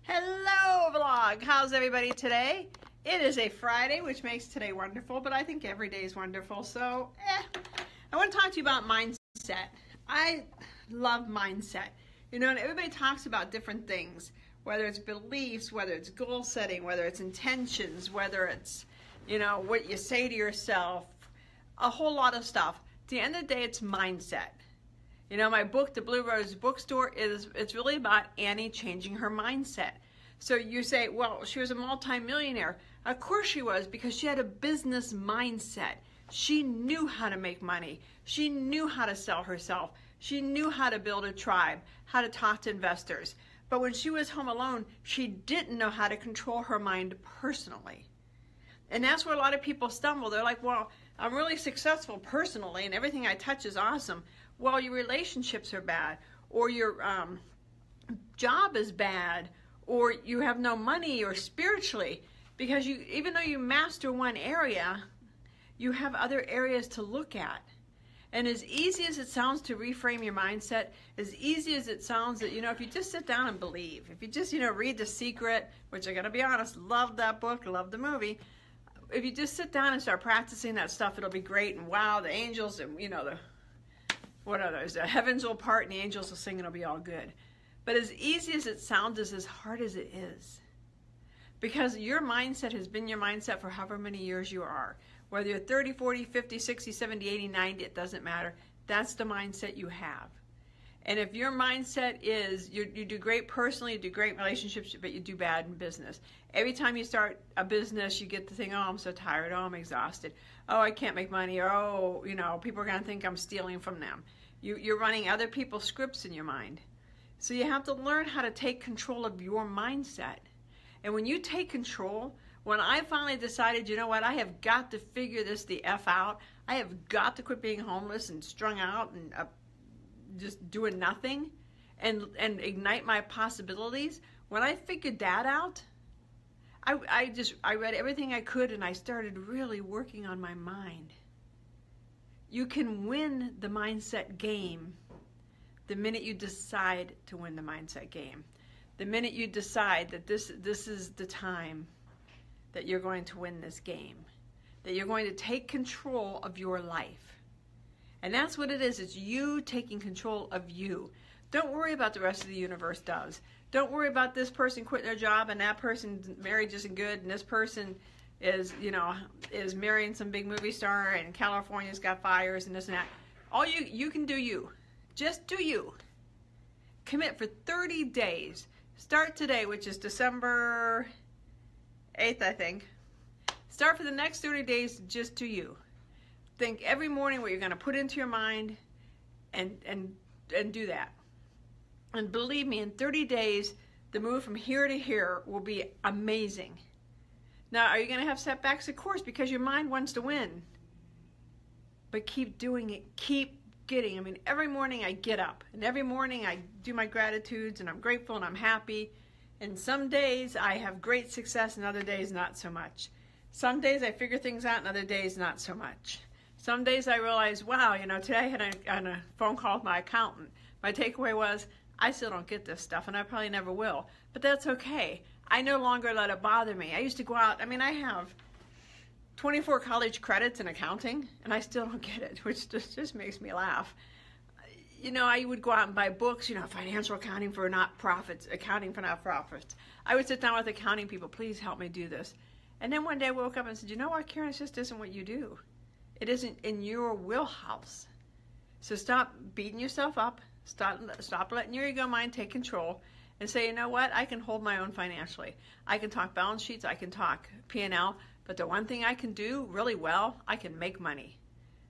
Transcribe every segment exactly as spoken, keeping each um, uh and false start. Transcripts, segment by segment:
Hello vlog, how's everybody today? It is a Friday, which makes today wonderful, but I think every day is wonderful, so eh. I want to talk to you about mindset. I love mindset. You know, and everybody talks about different things, whether it's beliefs, whether it's goal setting, whether it's intentions, whether it's, you know, what you say to yourself, a whole lot of stuff. At the end of the day, it's mindset. You know, my book, The Blue Rose Bookstore, is it's really about Annie changing her mindset. So you say, well, she was a multimillionaire. Of course she was, because she had a business mindset. She knew how to make money. She knew how to sell herself. She knew how to build a tribe, how to talk to investors. But when she was home alone, she didn't know how to control her mind personally. And that's where a lot of people stumble. They're like, well, I'm really successful personally and everything I touch is awesome. Well, your relationships are bad, or your um, job is bad, or you have no money, or spiritually, because you, even though you master one area, you have other areas to look at. And as easy as it sounds to reframe your mindset, as easy as it sounds that, you know, if you just sit down and believe, if you just, you know, read The Secret, which I gotta be honest, love that book, love the movie. If you just sit down and start practicing that stuff, it'll be great. And wow, the angels and, you know, the, what are those? The heavens will part and the angels will sing and it'll be all good. But as easy as it sounds is as hard as it is. Because your mindset has been your mindset for however many years you are. Whether you're thirty, forty, fifty, sixty, seventy, eighty, ninety, it doesn't matter. That's the mindset you have. And if your mindset is, you, you do great personally, you do great relationships, but you do bad in business. Every time you start a business, you get the thing, oh, I'm so tired, oh, I'm exhausted, oh, I can't make money, or oh, you know, people are going to think I'm stealing from them. You, you're running other people's scripts in your mind. So you have to learn how to take control of your mindset. And when you take control, when I finally decided, you know what, I have got to figure this the F out, I have got to quit being homeless and strung out and uh, just doing nothing and and ignite my possibilities. When I figured that out, I, I just I read everything I could and I started really working on my mind. You can win the mindset game the minute you decide to win the mindset game. The minute you decide that this this is the time that you're going to win this game, that you're going to take control of your life. And that's what it is. It's you taking control of you. Don't worry about the rest of the universe does. Don't worry about this person quitting their job and that person's marriage isn't good and this person is, you know, is marrying some big movie star and California's got fires and this and that. All you, you can do you. Just do you. Commit for thirty days. Start today, which is December eighth, I think. Start for the next thirty days, just do you. Think every morning what you're going to put into your mind and, and, and do that. And believe me, in thirty days, the move from here to here will be amazing. Now, are you going to have setbacks? Of course, because your mind wants to win. But keep doing it. Keep getting. I mean, every morning I get up, and every morning I do my gratitudes, and I'm grateful, and I'm happy. And some days I have great success, and other days not so much. Some days I figure things out, and other days not so much. Some days I realize, wow, you know, today I had a, had a phone call with my accountant. My takeaway was, I still don't get this stuff, and I probably never will. But that's okay. I no longer let it bother me. I used to go out, I mean, I have twenty-four college credits in accounting, and I still don't get it, which just, just makes me laugh. You know, I would go out and buy books, you know, financial accounting for not-profits, accounting for not-profits. I would sit down with accounting people, please help me do this. And then one day I woke up and said, you know what, Karen, it just isn't what you do. It isn't in your wheelhouse. So stop beating yourself up. Stop, stop letting your ego mind take control and say, you know what, I can hold my own financially. I can talk balance sheets, I can talk P and L, but the one thing I can do really well, I can make money.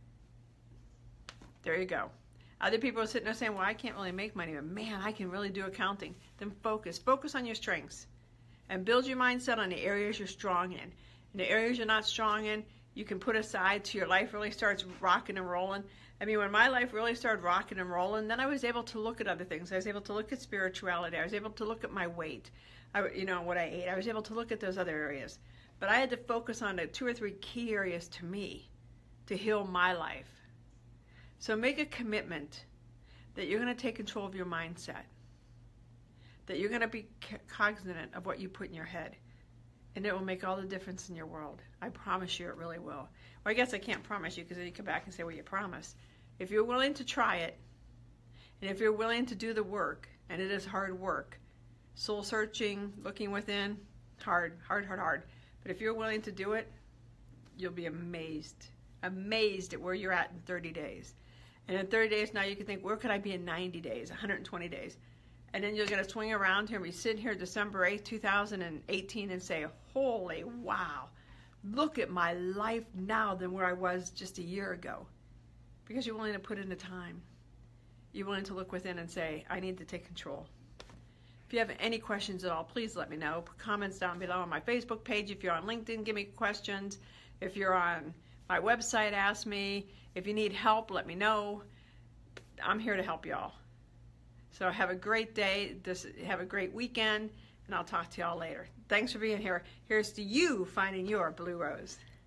There you go. Other people are sitting there saying, well, I can't really make money, but man, I can really do accounting. Then focus. Focus on your strengths and build your mindset on the areas you're strong in. And the areas you're not strong in, you can put aside till your life really starts rocking and rolling. I mean, when my life really started rocking and rolling, then I was able to look at other things. I was able to look at spirituality. I was able to look at my weight, I, you know, what I ate. I was able to look at those other areas. But I had to focus on the two or three key areas to me to heal my life. So make a commitment that you're going to take control of your mindset. that you're going to be cognizant of what you put in your head. And it will make all the difference in your world. I promise you it really will. Well, I guess I can't promise you because then you come back and say, well, you promised. If you're willing to try it, and if you're willing to do the work, and it is hard work, soul searching, looking within, hard, hard, hard, hard. But if you're willing to do it, you'll be amazed, amazed at where you're at in thirty days. And in thirty days now you can think, where could I be in ninety days, one hundred twenty days? And then you're going to swing around here and be sitting here December eighth, two thousand eighteen and say, holy wow, look at my life now than where I was just a year ago. Because you're willing to put in the time. You're willing to look within and say, I need to take control. If you have any questions at all, please let me know. Put comments down below on my Facebook page. If you're on LinkedIn, give me questions. If you're on my website, ask me. If you need help, let me know. I'm here to help y'all. So have a great day. This, have a great weekend, and I'll talk to y'all later. Thanks for being here. Here's to you finding your blue rose.